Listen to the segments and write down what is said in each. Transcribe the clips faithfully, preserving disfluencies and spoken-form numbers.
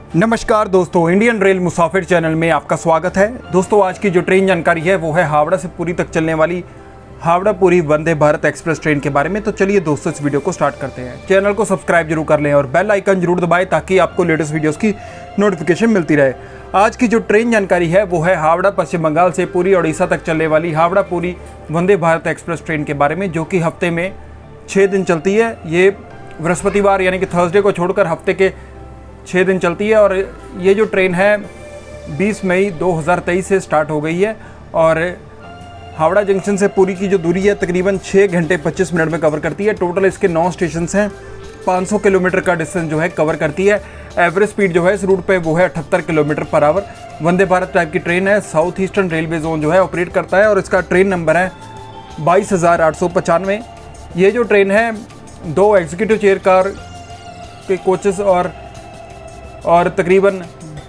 नमस्कार दोस्तों, Indian rail मुसाफिर channel में आपका स्वागत है। दोस्तों, आज की जो ट्रेन जानकारी है वो है हावड़ा से पुरी तक चलने वाली हावड़ा पुरी वंदे भारत एक्सप्रेस ट्रेन के बारे में। तो चलिए दोस्तों, इस वीडियो को स्टार्ट करते हैं। चैनल को सब्सक्राइब जरूर कर लें और बेल आइकन जरूर दबाएं ताकि आपको लेटेस्ट वीडियोस की नोटिफिकेशन मिलती रहे। आज की जो ट्रेन जानकारी है वो है हावड़ा पश्चिम बंगाल से पुरी ओडिशा तक चलने वाली हावड़ा पुरी वंदे भारत एक्सप्रेस ट्रेन के बारे में, जो कि हफ्ते में छः दिन चलती है। ये बृहस्पतिवार यानी कि थर्सडे को छोड़कर हफ्ते के छः दिन चलती है और ये जो ट्रेन है बीस मई दो हज़ार तेईस से स्टार्ट हो गई है और हावड़ा जंक्शन से पुरी की जो दूरी है तकरीबन छः घंटे पच्चीस मिनट में कवर करती है। टोटल इसके नौ स्टेशन हैं, पाँच सौ किलोमीटर का डिस्टेंस जो है कवर करती है। एवरेज स्पीड जो है इस रूट पे वो है अठहत्तर kilometre per hour. Vande Bharat type की ट्रेन है, साउथ ईस्टर्न रेलवे जोन जो है ऑपरेट करता है और इसका ट्रेन नंबर है बाईस हज़ार आठ सौ पचानवे। ये जो ट्रेन है दो एग्जीक्यूटिव चेयर कार के कोचेस और और तकरीबन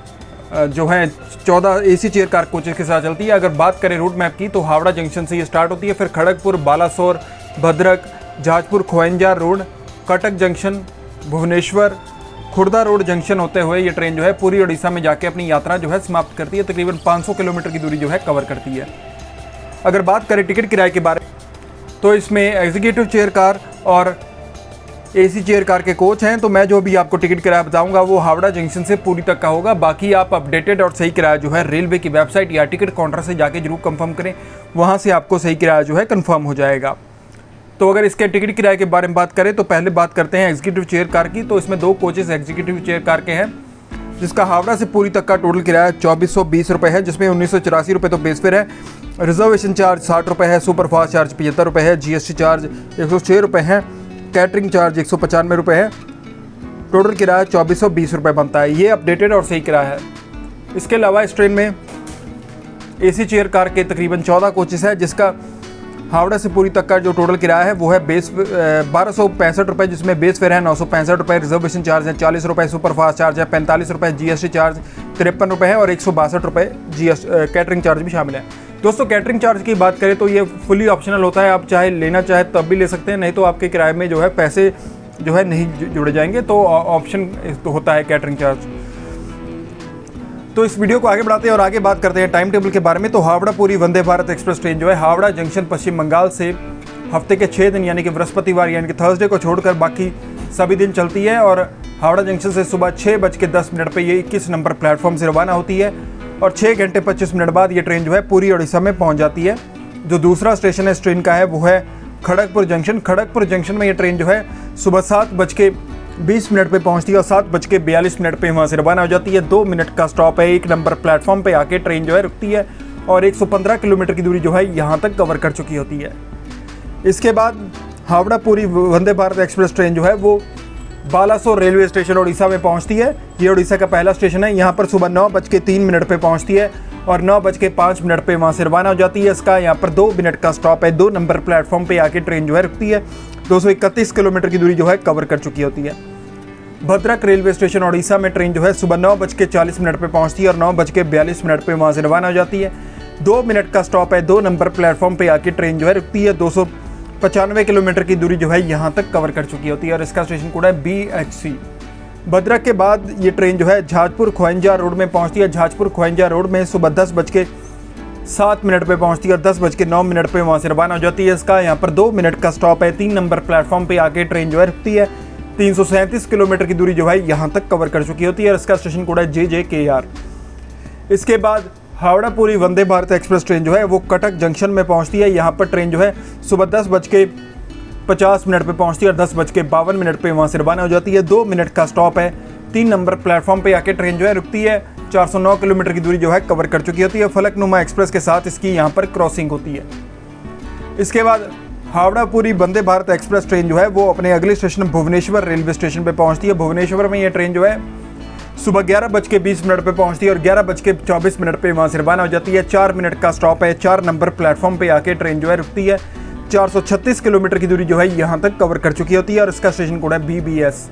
जो है चौदह एसी चेयर कार कोचेस के साथ चलती है। अगर बात करें रूट मैप की तो हावड़ा जंक्शन से ये स्टार्ट होती है, फिर Kharagpur, Balasore, Bhadrak, Jajpur, Keonjhar road, Cuttack junction, Bhubaneswar, Khurda road junction होते हुए ये ट्रेन जो है पूरी ओडिशा में जाके अपनी यात्रा जो है समाप्त करती है। तकरीबन पाँच सौ किलोमीटर की दूरी जो है कवर करती है। अगर बात करें टिकट किराए के बारे में तो इसमें एग्जीक्यूटिव चेयर कार और एसी चेयर कार के कोच हैं। तो मैं जो भी आपको टिकट किराया बताऊंगा वो हावड़ा जंक्शन से पुरी तक का होगा। बाकी आप अपडेटेड और सही किराया जो है रेलवे की वेबसाइट या टिकट काउंटर से जाके जरूर कंफर्म करें, वहां से आपको सही किराया जो है कंफर्म हो जाएगा। तो अगर इसके टिकट किराए के बारे में बात करें तो पहले बात करते हैं एग्जीक्यूटिव चेयर कार की। तो इसमें दो कोचेस एग्जीक्यूटिव चेयर कार के हैं, जिसका हावड़ा से पुरी तक का टोटल किराया चौबीस सौ बीस रुपये है, जिसमें उन्नीस सौ चौरासी रुपये तो बेस फेयर है। रिजर्वेशन चार्ज साठ रुपये है, सुपरफास्ट चार्ज पचहत्तर रुपये है, जीएसटी चार्ज एक सौ छः रुपये है, कैटरिंग चार्ज एक सौ पचानवे रुपये है। टोटल किराया चौबीस सौ बीस रुपये बनता है। ये अपडेटेड और सही किराया है। इसके अलावा इस ट्रेन में एसी चेयर कार के तकरीबन चौदह कोचेस है, जिसका हावड़ा से पुरी तक का जो टोटल किराया है वो है बेस बारह सौ पैंसठ रुपये, जिसमें बेस फेयर है नौ सौ पैंसठ रुपये, रिजर्वेशन चार्ज है चालीस रुपये, सुपरफास्ट चार्ज है पैंतालीस रुपये, जीएसटी चार्ज तिरपन रुपये है और एक सौ बासठ रुपये जी एस कैटरिंग चार्ज भी शामिल है। दोस्तों, कैटरिंग चार्ज की बात करें तो ये फुली ऑप्शनल होता है, आप चाहे लेना चाहे तब भी ले सकते हैं, नहीं तो आपके किराए में जो है पैसे जो है नहीं जुड़े जाएंगे। तो ऑप्शन तो होता है कैटरिंग चार्ज। तो इस वीडियो को आगे बढ़ाते हैं और आगे बात करते हैं टाइम टेबल के बारे में। तो हावड़ा पुरी वंदे भारत एक्सप्रेस ट्रेन जो है हावड़ा जंक्शन पश्चिम बंगाल से हफ्ते के छः दिन यानी कि बृहस्पतिवार यानी कि थर्सडे को छोड़कर बाकी सभी दिन चलती है और हावड़ा जंक्शन से सुबह छः बज के दस मिनट पर ये इक्कीस नंबर प्लेटफॉर्म से रवाना होती है और छः घंटे पच्चीस मिनट बाद ये ट्रेन जो है पूरी ओडिशा में पहुंच जाती है। जो दूसरा स्टेशन है इस ट्रेन का है वो है खड़गपुर जंक्शन। खड़गपुर जंक्शन में ये ट्रेन जो है सुबह सात बज के बीस मिनट पर पहुंचती है और सात बज के बयालीस मिनट पर वहाँ से रवाना हो जाती है। दो मिनट का स्टॉप है, एक नंबर प्लेटफॉर्म पर आके ट्रेन जो है रुकती है और एक सौ पंद्रह किलोमीटर की दूरी जो है यहाँ तक कवर कर चुकी होती है। इसके बाद हावड़ा पुरी वंदे भारत एक्सप्रेस ट्रेन जो है वो बालासोर रेलवे स्टेशन ओडिशा में पहुंचती है। ये ओडिशा का पहला स्टेशन है। यहाँ पर सुबह नौ बज के तीन मिनट पर पहुंचती है और नौ बज के पाँच मिनट पर वहाँ से रवाना हो जाती है। इसका यहाँ पर दो मिनट का स्टॉप है, दो नंबर प्लेटफॉर्म पे आके ट्रेन जो है रुकती है। दो सौ इकतीस किलोमीटर की दूरी जो है कवर कर चुकी होती है। भद्रक रेलवे स्टेशन ओडिशा में ट्रेन जो है सुबह नौ बज के चालीस मिनट पर पहुँचती है और नौ बज के बयालीस मिनट पर वहाँ से रवाना हो जाती है। दो मिनट का स्टॉप है, दो नंबर प्लेटफॉर्म पर आके ट्रेन जो है रुकती है। दो सौ पचानवे किलोमीटर की दूरी जो है यहाँ तक कवर कर चुकी होती है और इसका स्टेशन कोड है बी एच सी। भद्रक के बाद ये ट्रेन जो है जहाजपुर खोयंजा रोड में पहुँचती है। जहाजपुर खोयंजा रोड में सुबह दस बज के सात मिनट पर पहुँचती है और दस बज के नौ मिनट पर वहाँ से रवाना हो जाती है। इसका यहाँ पर दो मिनट का स्टॉप है, तीन नंबर प्लेटफॉर्म पर आके ट्रेन जो है रुकती है। तीन सौ सैंतीस किलोमीटर की दूरी जो है यहाँ तक कवर कर चुकी होती है और इसका स्टेशन कोड है जे जे के आर। इसके बाद हावड़ा पुरी वंदे भारत एक्सप्रेस ट्रेन जो है वो कटक जंक्शन में पहुंचती है। यहाँ पर ट्रेन जो है सुबह दस बज के पचास मिनट पर पहुंचती है और दस बज के बावन मिनट पर वहाँ से रवाना हो जाती है। दो मिनट का स्टॉप है, तीन नंबर प्लेटफॉर्म पे आके ट्रेन जो है रुकती है। चार सौ नौ किलोमीटर की दूरी जो है कवर कर चुकी होती है। फलकनुमा एक्सप्रेस के साथ इसकी यहाँ पर क्रॉसिंग होती है। इसके बाद हावड़ा पुरी वंदे भारत एक्सप्रेस ट्रेन जो है वो अपने अगले स्टेशन भुवनेश्वर रेलवे स्टेशन पर पहुँचती है। भुवनेश्वर में ये ट्रेन जो है सुबह ग्यारह बज के बीस मिनट पर पहुंचती है और ग्यारह बज के चौबीस मिनट पर वहाँ से रवाना हो जाती है। चार मिनट का स्टॉप है, चार नंबर प्लेटफॉर्म पे आके ट्रेन जो है रुकती है। चार सौ छत्तीस किलोमीटर की दूरी जो है यहाँ तक कवर कर चुकी होती है और इसका स्टेशन कोड है बी बी एस।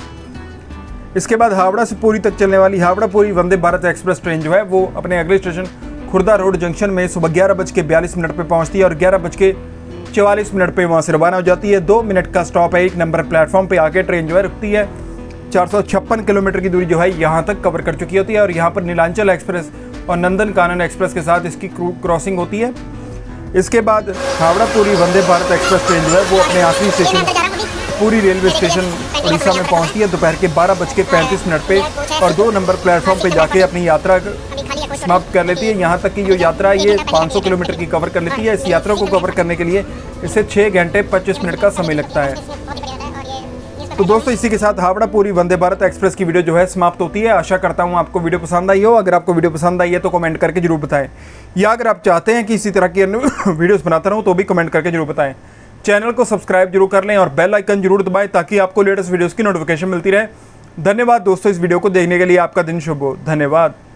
इसके बाद हावड़ा से पुरी तक चलने वाली हावड़ा पुरी वंदे भारत एक्सप्रेस ट्रेन जो है वो अपने अगले स्टेशन खुर्दा रोड जंक्शन में सुबह ग्यारह बज के बयालीस मिनट पर पहुँचती है और ग्यारह बज के चवालीस मिनट पर वहाँ से रवाना हो जाती है। दो मिनट का स्टॉप है, एक नंबर प्लेटफॉर्म पर आके ट्रेन जो है रुकती है। चार सौ छप्पन किलोमीटर की दूरी जो है यहाँ तक कवर कर चुकी होती है। और यहाँ पर नीलांचल एक्सप्रेस और नंदन कानन एक्सप्रेस के साथ इसकी क्रॉसिंग होती है। इसके बाद हावड़ा पुरी वंदे भारत एक्सप्रेस ट्रेन जो है वो अपने आखिरी station Puri railway station Orissa में पहुंचती है दोपहर के बारह बज के पैंतीस मिनट पे और दो नंबर प्लेटफॉर्म पे जाके अपनी यात्रा समाप्त कर लेती है। यहाँ तक कि जो यात्रा है ये पाँच सौ किलोमीटर की कवर कर लेती है। इस यात्रा को कवर करने के लिए इसे छः घंटे पच्चीस मिनट का समय लगता है। तो दोस्तों इसी के साथ हावड़ा पुरी वंदे भारत एक्सप्रेस की वीडियो जो है समाप्त होती है। आशा करता हूँ आपको वीडियो पसंद आई हो। अगर आपको वीडियो पसंद आई है तो कमेंट करके जरूर बताएं, या अगर आप चाहते हैं कि इसी तरह की वीडियोस बनाता रहूँ तो भी कमेंट करके जरूर बताएं। चैनल को सब्सक्राइब जरूर कर लें और बेल आइकन जरूर दबाएं ताकि आपको लेटेस्ट वीडियोस की नोटिफिकेशन मिलती रहे। धन्यवाद दोस्तों इस वीडियो को देखने के लिए। आपका दिन शुभ हो। धन्यवाद।